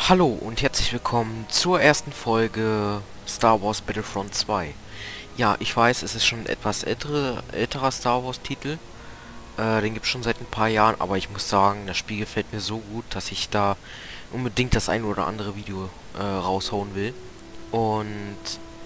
Hallo und herzlich willkommen zur ersten Folge Star Wars Battlefront 2. Ja, ich weiß, es ist schon ein etwas älterer Star Wars Titel. Den gibt es schon seit ein paar Jahren, aber ich muss sagen, das Spiel gefällt mir so gut, dass ich da unbedingt das ein oder andere Video raushauen will. Und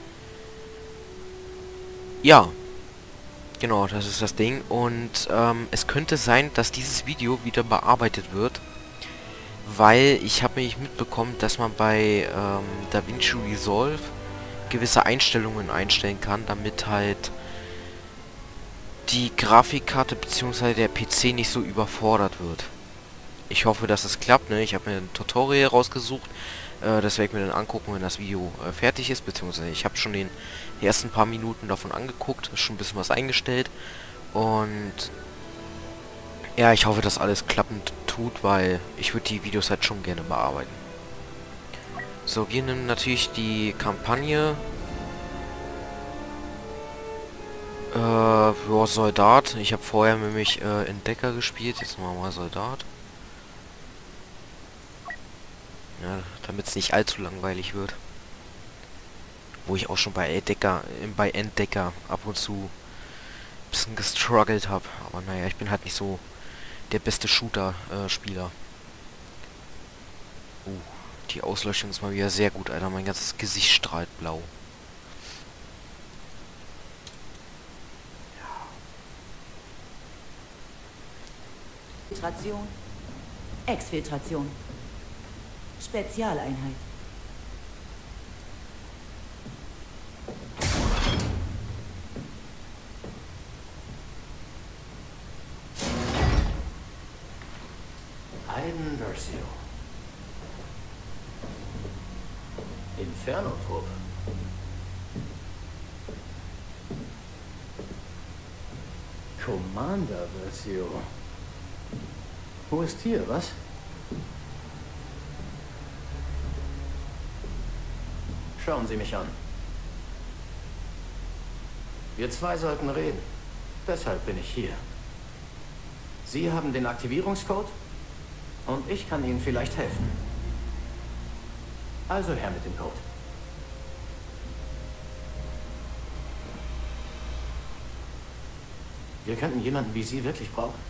ja, genau, das ist das Ding. Und es könnte sein, dass dieses Video wieder bearbeitet wird. Weil ich habe nämlich mitbekommen, dass man bei DaVinci Resolve gewisse Einstellungen einstellen kann, damit halt die Grafikkarte bzw. der PC nicht so überfordert wird. Ich hoffe, dass es klappt, ne? Ich habe mir ein Tutorial rausgesucht, das werde ich mir dann angucken, wenn das Video fertig ist, beziehungsweise ich habe schon die ersten paar Minuten davon angeguckt, ist schon ein bisschen was eingestellt und ja, ich hoffe, dass alles klappend tut, weil ich würde die Videos halt schon gerne bearbeiten. So, wir nehmen natürlich die Kampagne. Ja, Soldat. Ich habe vorher nämlich Entdecker gespielt. Jetzt machen wir mal Soldat. Ja, damit es nicht allzu langweilig wird. Wo ich auch schon bei Entdecker ab und zu ein bisschen gestruggelt habe. Aber naja, ich bin halt nicht so der beste Shooter-Spieler. Die Ausleuchtung ist mal wieder sehr gut, Alter. Mein ganzes Gesicht strahlt blau. Filtration, Exfiltration, Spezialeinheit. Aiden Versio. Inferno-Truppe. Commander Versio. Wo ist hier, was? Schauen Sie mich an. Wir zwei sollten reden. Deshalb bin ich hier. Sie haben den Aktivierungscode und ich kann Ihnen vielleicht helfen. Also her mit dem Code. Wir könnten jemanden wie Sie wirklich brauchen.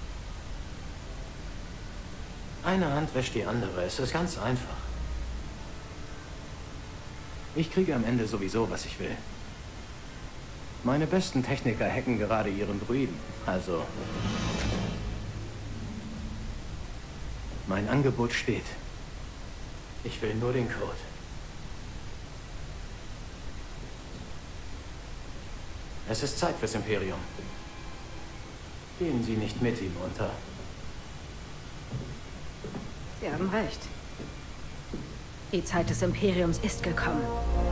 Eine Hand wäscht die andere. Es ist ganz einfach. Ich kriege am Ende sowieso, was ich will. Meine besten Techniker hacken gerade ihren Druiden. Also... Mein Angebot steht. Ich will nur den Code. Es ist Zeit fürs Imperium. Gehen Sie nicht mit ihm unter. Sie haben recht. Die Zeit des Imperiums ist gekommen.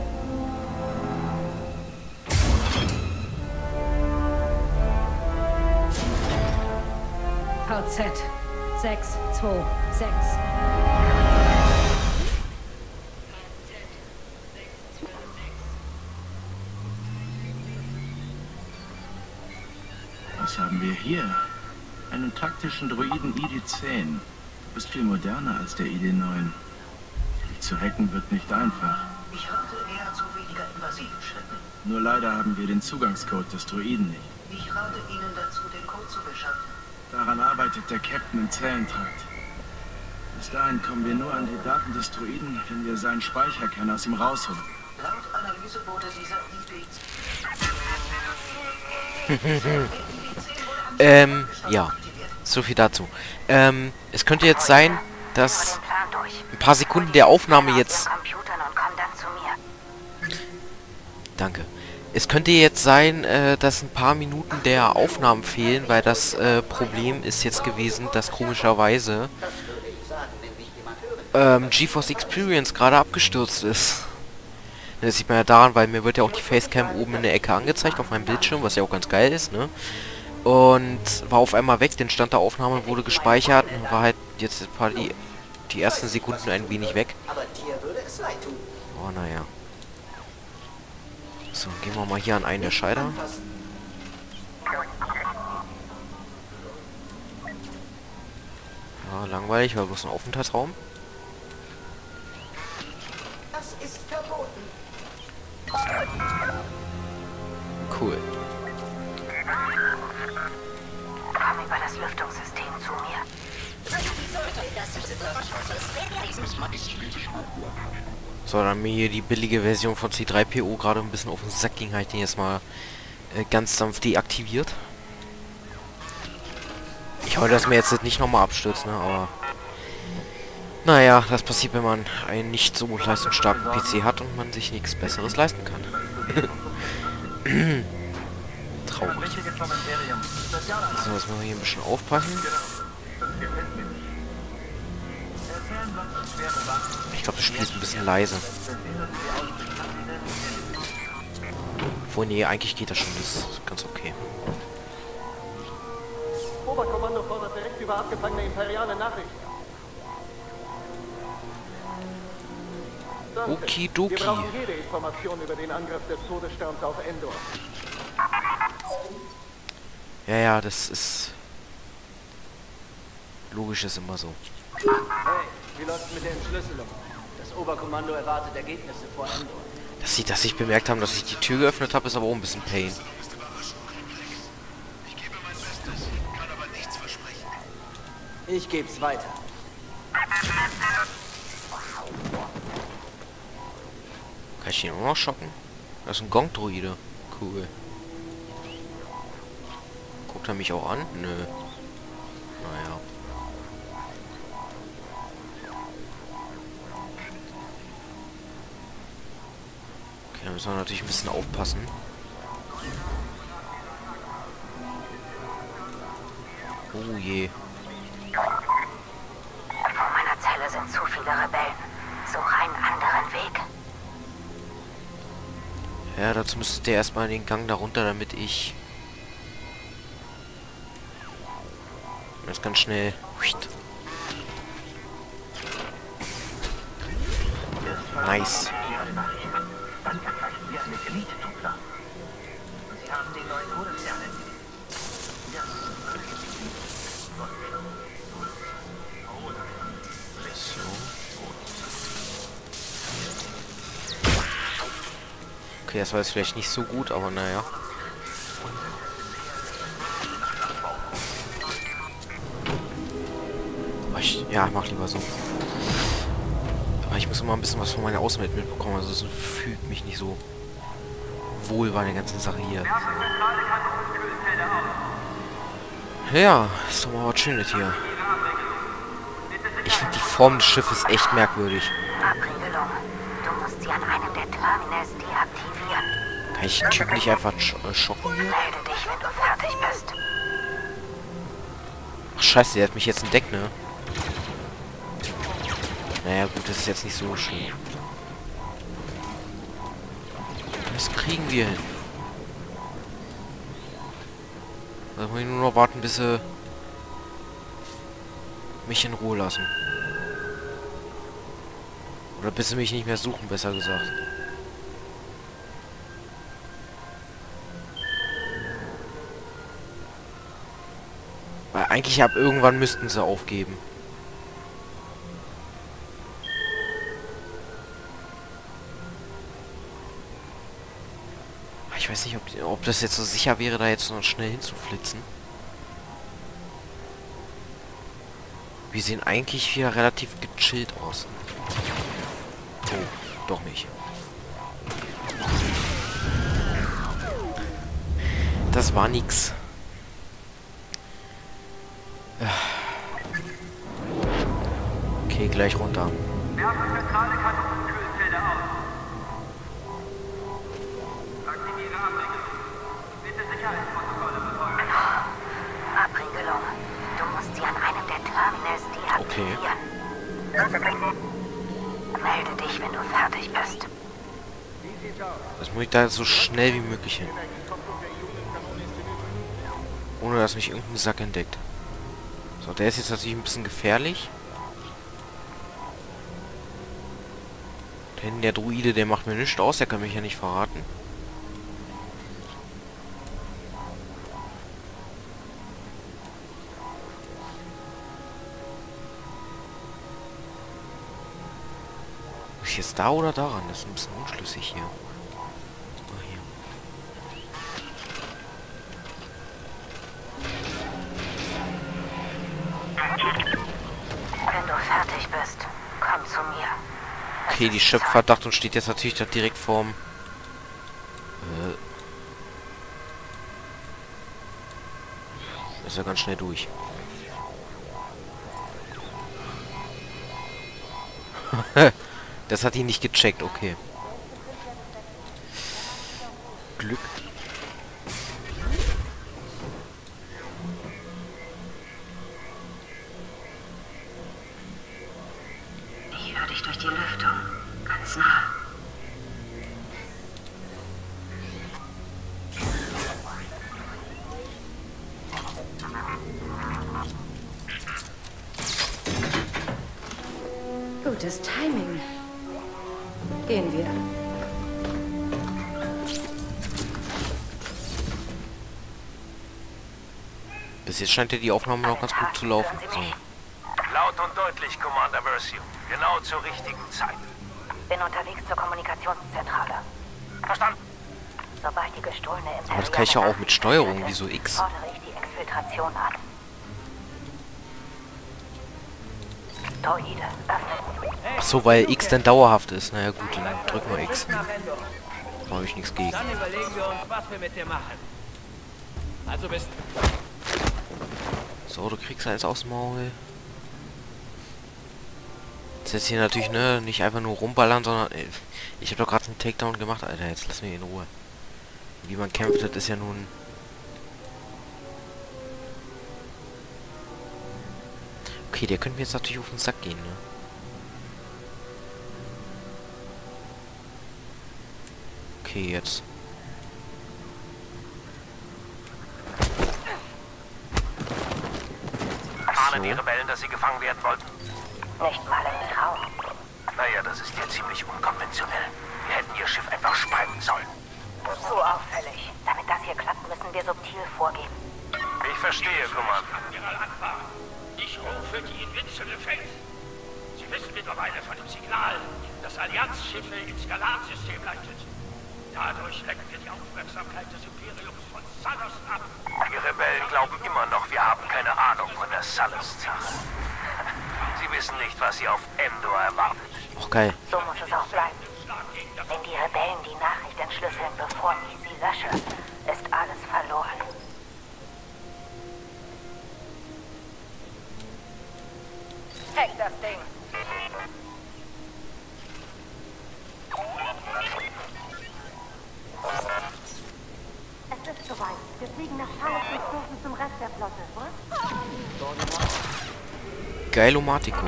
VZ 626. Was haben wir hier? Einen taktischen Droiden ID-10. Du bist viel moderner als der ID-9. Dich zu hacken wird nicht einfach. Ich rate eher zu weniger invasiven Schritten. Nur leider haben wir den Zugangscode des Droiden nicht. Ich rate Ihnen dazu, den Code zu beschaffen. Daran arbeitet der Captain im Zellentrakt. Bis dahin kommen wir nur an die Daten des Droiden, wenn wir seinen Speicherkern aus ihm rausholen. Laut Analyse wurde dieser Ja. So viel dazu. Es könnte jetzt sein, dass ein paar Sekunden der Aufnahme jetzt... Danke. Es könnte jetzt sein, dass ein paar Minuten der Aufnahmen fehlen, weil das Problem ist jetzt gewesen, dass komischerweise GeForce Experience gerade abgestürzt ist. Das sieht man ja daran, weil mir wird ja auch die Facecam oben in der Ecke angezeigt auf meinem Bildschirm, was ja auch ganz geil ist, ne? Und war auf einmal weg, den Stand der Aufnahme wurde gespeichert und war halt jetzt die ersten Sekunden ein wenig weg. Oh, naja. So, gehen wir mal hier an einen der Scheider. Ja, langweilig, war bloß ein Aufenthaltsraum. So, dann mir hier die billige Version von C3PO gerade ein bisschen auf den Sack ging, halt den jetzt mal ganz sanft deaktiviert. Ich hoffe, dass mir jetzt nicht nochmal abstürzt, ne, aber... Naja, das passiert, wenn man einen nicht so leistungsstarken PC hat und man sich nichts Besseres leisten kann. Traurig. So, jetzt müssen wir hier ein bisschen aufpassen. Ich glaube, das Spiel ist ein bisschen leise. Obwohl, nee, eigentlich geht das schon. Das ist ganz okay. Oberkommando fordert direkt über abgefangene imperiale Nachrichten. Danke. Okidoki. Wir brauchen jede Information über den Angriff des Todessterns auf Endor. Ja, ja, das ist... Logisch ist immer so. Hey, wie läuft's mit der Entschlüsselung? Das Oberkommando erwartet Ergebnisse vor Endor. Dass sie das nicht bemerkt haben, dass ich die Tür geöffnet habe, ist aber auch ein bisschen Pain. Ich geb's weiter. Kann ich ihn auch noch schocken? Das ist ein Gong-Droide. Cool. Guckt er mich auch an? Nö. Naja. Okay, da müssen wir natürlich ein bisschen aufpassen. Oh je. Vor meiner Zelle sind zu viele Rebellen. Suche einen anderen Weg. Ja, dazu müsstet ihr erstmal den Gang darunter, damit ich... Das ganz schnell... Nice. Sie haben den neuen Todesstern entdeckt. So. Okay, das war jetzt vielleicht nicht so gut, aber naja. Ja, ich mach lieber so. Aber ich muss immer ein bisschen was von meiner Außenwelt mitbekommen, also es fühlt mich nicht so wohl bei der ganzen Sache hier. Ja, ist doch mal was Schönes hier. Ich finde die Form des Schiffes echt merkwürdig. Abriegelung. Du musst sie an einem der Terminals deaktivieren. Kann ich den Typ nicht einfach schocken hier? Melde dich, wenn du fertig bist. Ach scheiße, der hat mich jetzt entdeckt, ne? Naja gut, das ist jetzt nicht so schön. Das kriegen wir hin. Da muss ich nur noch warten, bis sie mich in Ruhe lassen. Oder bis sie mich nicht mehr suchen, besser gesagt. Weil eigentlich ab irgendwann müssten sie aufgeben. Ich weiß nicht, ob das jetzt so sicher wäre, da jetzt noch schnell hinzuflitzen. Wir sehen eigentlich wieder relativ gechillt aus. Oh, doch nicht. Das war nix. Okay, gleich runter. Abriegelung. Du musst sie an einem der Terminals deaktivieren. Melde dich, wenn du fertig bist. Das muss ich da so schnell wie möglich hin. Ohne dass mich irgendein Sack entdeckt. So, der ist jetzt natürlich ein bisschen gefährlich. Da hinten der Druide, der macht mir nichts aus, der kann mich ja nicht verraten. Muss ich jetzt da oder daran? Das ist ein bisschen unschlüssig hier. Ah, hier. Wenn du fertig bist, komm zu Okay, die schöpft Verdacht und steht jetzt natürlich da direkt vorm... Ist ja ganz schnell durch. Das hat ihn nicht gecheckt, okay. Glück. Ich höre dich durch die Lüftung. Ganz nah. Gutes Timing. Gehen wir. Bis jetzt scheint ja die Aufnahme noch ganz gut zu laufen. So. Laut und deutlich, Commander Versio. Genau zur richtigen Zeit. Bin unterwegs zur Kommunikationszentrale. Verstanden? Sobald die gestohlene Imperiale... Aber das kann ich ja auch mit Steuerung, wieso X? ...fordere ich die Exfiltration an. Droide, öffne. Ach so, weil X dann dauerhaft ist. Naja gut, dann drücken wir X. Da habe ich nichts gegen. Dann überlegen wir uns, was wir mit dir machen. Also bist... So, du kriegst alles aus dem Maul. Jetzt hier natürlich, ne, nicht einfach nur rumballern, sondern... ich habe doch gerade einen Takedown gemacht, Alter. Jetzt lass mich in Ruhe. Wie man kämpft, das ist ja nun... Okay, der könnte mir jetzt natürlich auf den Sack gehen, ne? Okay, jetzt. Ahnen die Rebellen, dass sie gefangen werden wollten? Nicht mal im Traum. Naja, das ist ja ziemlich unkonventionell. Wir hätten ihr Schiff einfach sprengen sollen. Zu auffällig. Damit das hier klappt, müssen wir subtil vorgehen. Ich verstehe, Commander. Ich rufe die Invincible Faith. Sie wissen mittlerweile von dem Signal, das Allianzschiffe ins Galatsystem leitet. Dadurch lenken wir die Aufmerksamkeit des Imperiums von Salos ab. Die Rebellen glauben immer noch, wir haben keine Ahnung von der Salos-Sache. Sie wissen nicht, was sie auf Endor erwartet. Auch geil. So muss es auch bleiben. Wenn die Rebellen die Nachricht entschlüsseln, bevor ich sie lösche, ist alles verloren. Hack das Ding! Es ist soweit. Wir fliegen nach Talos und stoßen zum Rest der Flotte, was? Geilomatico.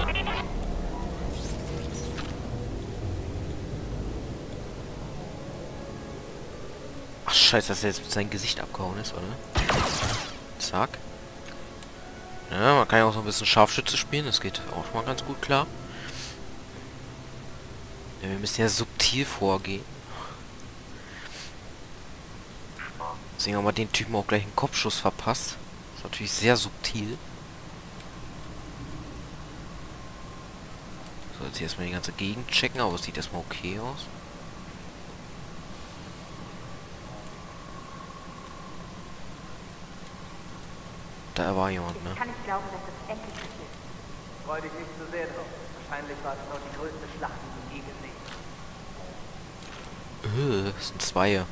Ach scheiße, dass er jetzt mit seinem Gesicht abgehauen ist, oder? Zack. Ja, man kann ja auch so ein bisschen Scharfschütze spielen, das geht auch schon mal ganz gut klar. Ja, wir müssen ja subtil vorgehen. Deswegen haben wir den Typen auch gleich einen Kopfschuss verpasst. Das ist natürlich sehr subtil. So, jetzt hier erstmal die ganze Gegend checken, aber es sieht erstmal okay aus. Da war jemand, ne? Ich kann nicht glauben, dass das endlich passiert. Freu dich nicht zu sehr drauf. Wahrscheinlich war es noch die größte Schlacht, die du je gesehen hast. Das sind zwei.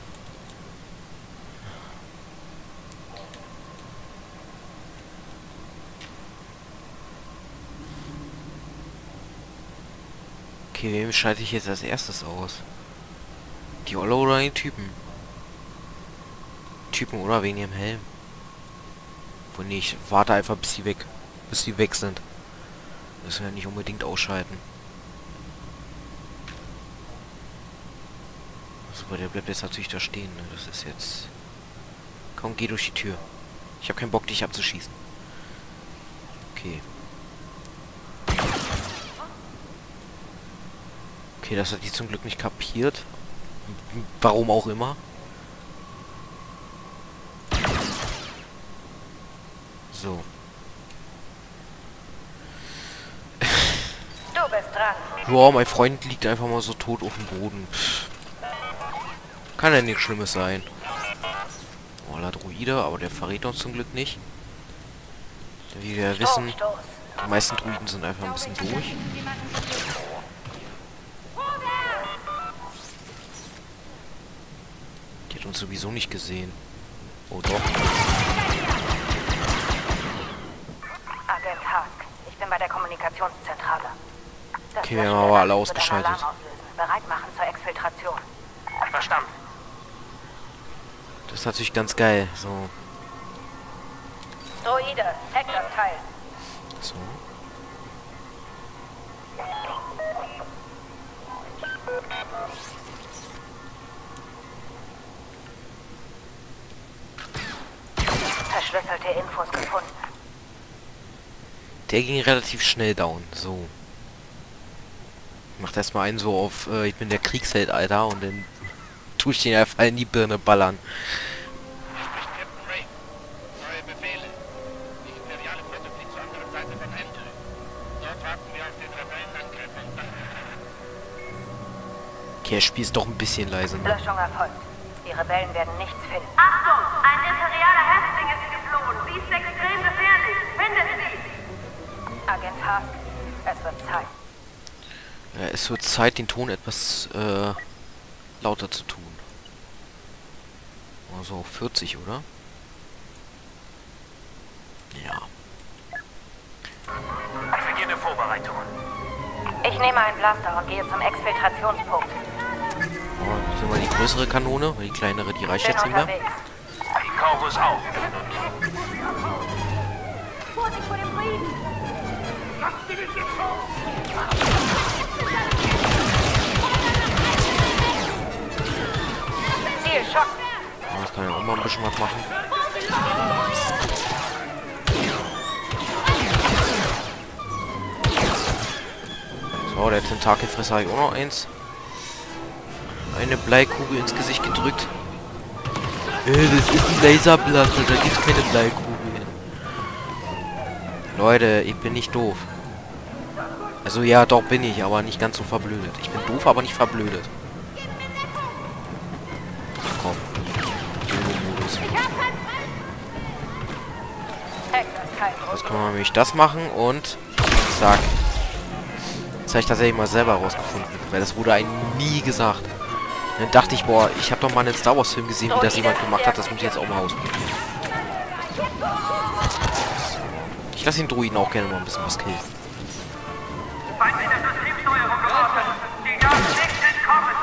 Okay, wem schalte ich jetzt als erstes aus? Die Olle oder den Typen? Typen oder wegen ihrem Helm? Wo nicht, warte einfach bis die weg sind. Müssen wir ja nicht unbedingt ausschalten. Super, der bleibt jetzt natürlich da stehen. Ne? Das ist jetzt... Komm, geh durch die Tür. Ich habe keinen Bock, dich abzuschießen. Okay. Okay, das hat die zum Glück nicht kapiert. Warum auch immer. So. Du bist dran. Ja, mein Freund liegt einfach mal so tot auf dem Boden. Pff. Kann ja nichts Schlimmes sein. Oh, la Druide, aber der verrät uns zum Glück nicht. Wie wir wissen, die meisten Druiden sind einfach ein bisschen durch. Hat uns sowieso nicht gesehen. Oh doch. Agent Hask, ich bin bei der Kommunikationszentrale. Das Okay, wir haben aber alle ausgeschaltet. Alarm auslösen. Bereit machen zur Exfiltration. Verstanden. Das ist natürlich ganz geil. So. Droide, hack das Teil. So. Verschlüsselte Infos gefunden. Der ging relativ schnell down. So. Macht erstmal einen so auf, ich bin der Kriegsheld, Alter, und dann tue ich den einfach in die Birne ballern. Hier spricht Captain Ray. Neue Befehle. Die imperiale Flotte fliegt zur anderen Seite von Endor. Dort warten wir auf den Rebellenangriff und dann... Okay, das Spiel ist doch ein bisschen leise, ne? Löschung erfolgt. Die Rebellen werden nichts finden. Achtung! Ein imperialer Häftling ist geflohen. Sie ist extrem gefährlich. Findet sie! Agent Hask, es wird Zeit. Ja, es wird Zeit, den Ton etwas lauter zu tun. Also 40, oder? Ja. Beginne Vorbereitungen. Ich nehme einen Blaster und gehe zum Exfiltrationspunkt. Oh, sind wir die größere Kanone, weil die kleinere, die reicht Bin jetzt nicht mehr. unterwegs. Die Corvus auch. Vorsicht vor dem Frieden! Ziel, Schock. Oh, das kann ja auch mal ein bisschen was machen. So, der Tentakelfresser habe ich auch noch eins. Eine Bleikugel ins Gesicht gedrückt. Das ist ein Laserblaster, da gibt's keine Bleikugeln. Leute, ich bin nicht doof. Also ja, doch bin ich, aber nicht ganz so verblödet. Ich bin doof, aber nicht verblödet. Komm. Modus. Hack das Teil. Jetzt können wir nämlich das machen und zack. Das habe ich tatsächlich mal selber rausgefunden, weil das wurde einem nie gesagt. Dann dachte ich, boah, ich habe doch mal einen Star Wars Film gesehen, wie das jemand gemacht hat, das muss ich jetzt auch mal ausprobieren. Ich lasse den Druiden auch gerne mal ein bisschen was killen. Feindliche Systemsteuerung geordnet. Die Jagd nicht entkommen.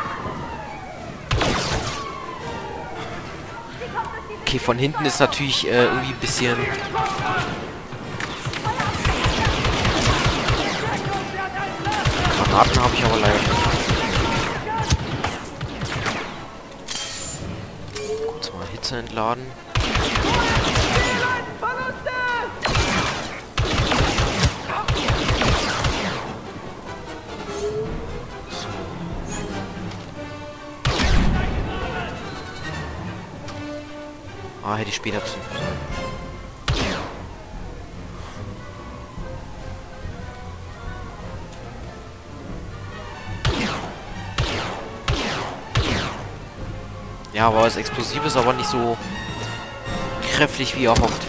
Okay, von hinten ist natürlich irgendwie ein bisschen... Granaten habe ich aber leider nicht. Kurz mal Hitze entladen. So. Ah, hätte ich später zünden sollen. Ja, aber das Explosiv ist aber nicht so kräftig wie erhofft.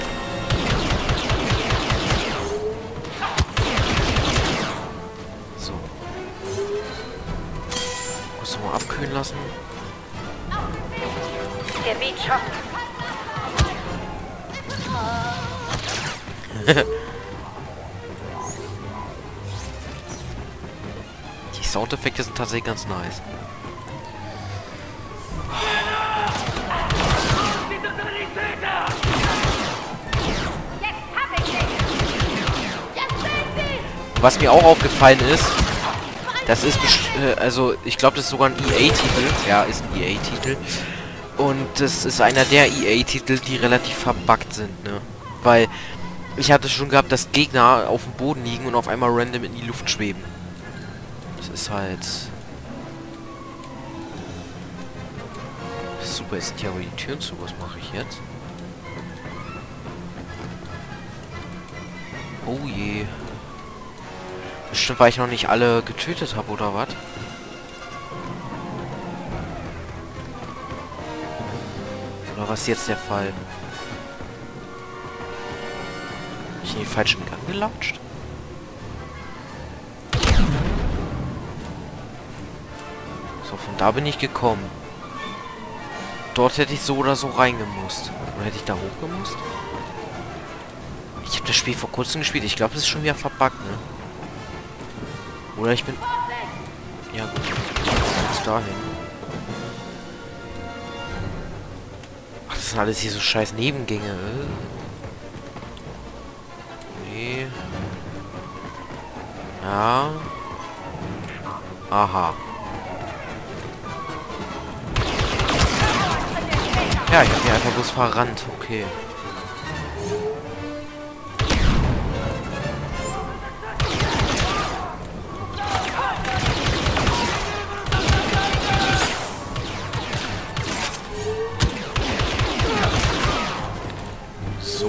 So. Muss mal abkühlen lassen. Gebiet Schock. Die Soundeffekte sind tatsächlich ganz nice. Was mir auch aufgefallen ist, das ist, also ich glaube, das ist sogar ein EA-Titel. Ja, ist ein EA-Titel. Und das ist einer der EA-Titel, die relativ verbuggt sind, ne? Weil ich hatte schon gehabt, dass Gegner auf dem Boden liegen und auf einmal random in die Luft schweben. Das ist halt... Super, jetzt sind hier aber die Türen zu. Was mache ich jetzt? Oh je. Bestimmt, weil ich noch nicht alle getötet habe, oder was? Oder was ist jetzt der Fall? Bin ich in den falschen Gang gelatscht? So, von da bin ich gekommen. Dort hätte ich so oder so reingemusst. Oder hätte ich da hochgemusst? Ich habe das Spiel vor kurzem gespielt. Ich glaube, das ist schon wieder verbuggt, ne? Oder ich bin... Ja gut. Bis dahin. Ach, das sind alles hier so scheiß Nebengänge. Nee. Ja. Aha. Ja, ich hab hier einfach bloß verrannt. Okay. So.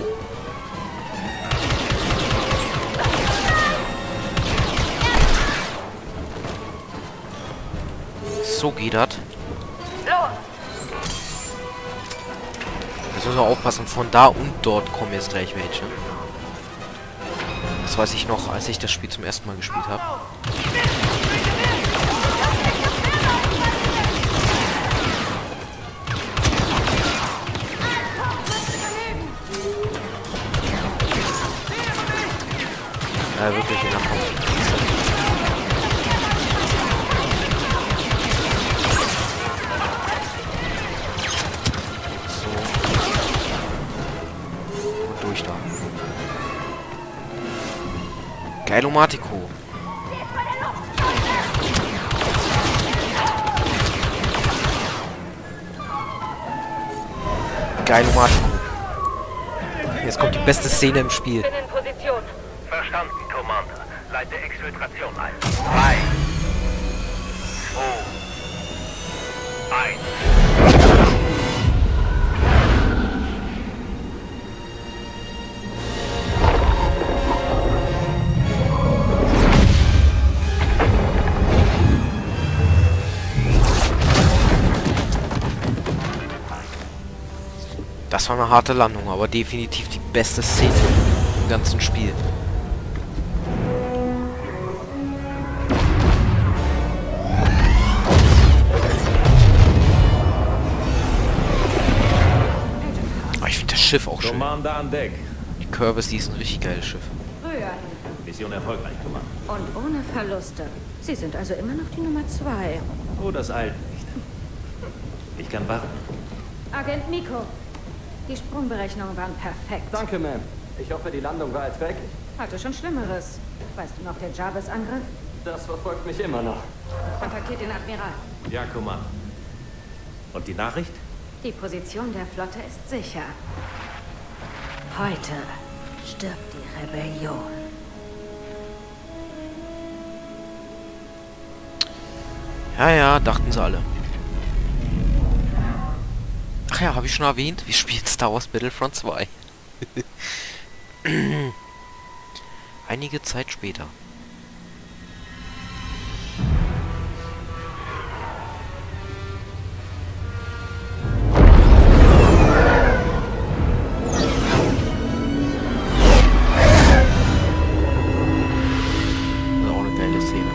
So geht das. Jetzt müssen wir aufpassen, von da und dort kommen jetzt gleich welche. Das weiß ich noch, als ich das Spiel zum ersten Mal gespielt habe. Ja, wirklich in der Form. Geilomatico. Geilomatico. Jetzt kommt die beste Szene im Spiel. Bin in Position. Verstanden, Commander. Leite Exfiltration ein. 3, 2, 1. Das war eine harte Landung, aber definitiv die beste Szene im ganzen Spiel. Aber ich finde das Schiff auch schön. Commander an Deck. Die Curves, die ist ein richtig geiles Schiff. Rühren. Mission erfolgreich, Commander. Und ohne Verluste. Sie sind also immer noch die Nummer 2. Oh, das eilt nicht. Ich kann warten. Agent Miko. Die Sprungberechnungen waren perfekt. Danke, Ma'am. Ich hoffe, die Landung war erträglich. Hatte schon Schlimmeres. Weißt du noch, der Jarvis-Angriff? Das verfolgt mich immer noch. Kontaktiert den Admiral. Ja, Commander. Und die Nachricht? Die Position der Flotte ist sicher. Heute stirbt die Rebellion. Ja, ja, dachten sie alle. Ach ja, habe ich schon erwähnt? Wir spielen Star Wars Battlefront 2. Einige Zeit später. Das ist auch eine geile Szene.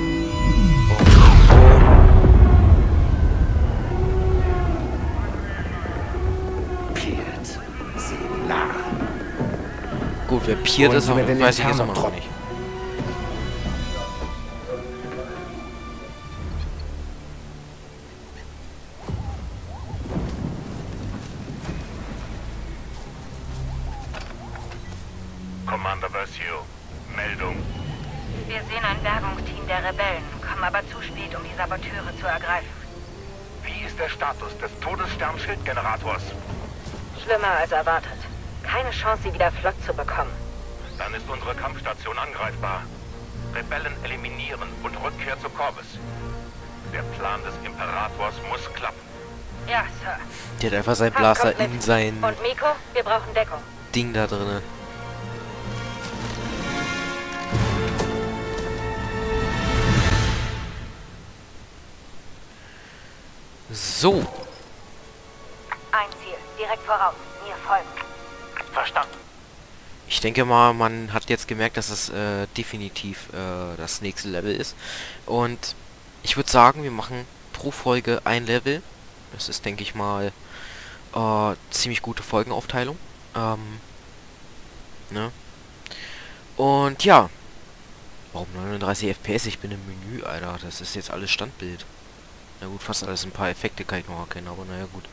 Gut, wer Piert ist, weiß ich jetzt immer noch nicht. Commander Versio, Meldung. Wir sehen ein Bergungsteam der Rebellen, kommen aber zu spät, um die Saboteure zu ergreifen. Wie ist der Status des Todesstern-Schildgenerators? Schlimmer als erwartet. Keine Chance, sie wieder flott zu bekommen. Dann ist unsere Kampfstation angreifbar. Rebellen eliminieren und Rückkehr zu Corvus. Der Plan des Imperators muss klappen. Ja, Sir. Der hat einfach seinen Blaster in sein Und Miko, wir brauchen Deckung. Ding da drinne. So. Ein Ziel, direkt voraus. Mir folgen. Verstanden. Ich denke mal, man hat jetzt gemerkt, dass es definitiv das nächste Level ist. Und ich würde sagen, wir machen pro Folge ein Level. Das ist, denke ich mal, ziemlich gute Folgenaufteilung. Ne? Und ja. Warum 39 FPS? Ich bin im Menü, Alter. Das ist jetzt alles Standbild. Na gut, fast alles. Ein paar Effekte kann ich noch erkennen, aber naja, gut.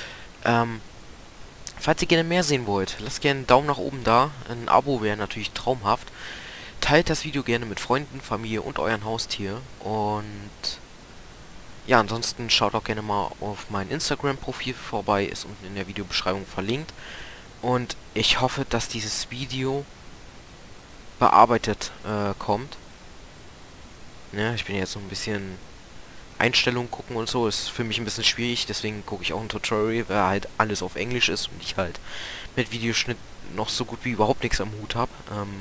Falls ihr gerne mehr sehen wollt, lasst gerne einen Daumen nach oben da. Ein Abo wäre natürlich traumhaft. Teilt das Video gerne mit Freunden, Familie und euren Haustier. Und ja, ansonsten schaut auch gerne mal auf mein Instagram-Profil vorbei. Ist unten in der Videobeschreibung verlinkt. Und ich hoffe, dass dieses Video bearbeitet kommt. Ja, ich bin jetzt so ein bisschen Einstellungen gucken und so. Ist für mich ein bisschen schwierig. Deswegen gucke ich auch ein Tutorial, weil halt alles auf Englisch ist und ich halt mit Videoschnitt noch so gut wie überhaupt nichts am Hut habe.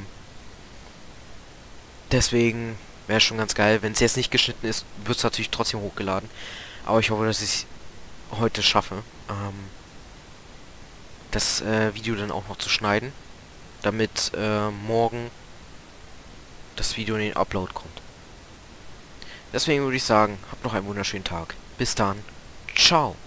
Deswegen wäre schon ganz geil. Wenn es jetzt nicht geschnitten ist, wird es natürlich trotzdem hochgeladen. Aber ich hoffe, dass ich es heute schaffe, das Video dann auch noch zu schneiden, damit morgen das Video in den Upload kommt. Deswegen würde ich sagen, habt noch einen wunderschönen Tag. Bis dann. Ciao.